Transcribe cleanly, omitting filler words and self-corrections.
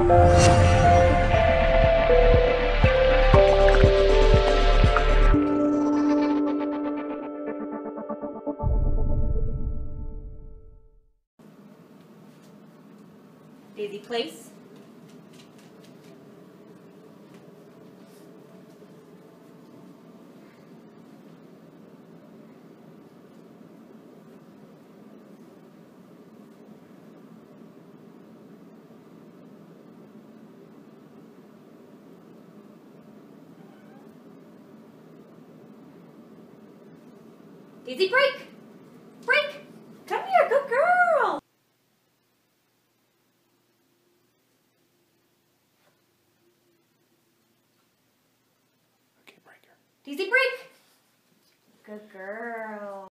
Daisy, place. Daisy, break! Break! Come here, good girl! Okay, break her. Daisy, break! Good girl.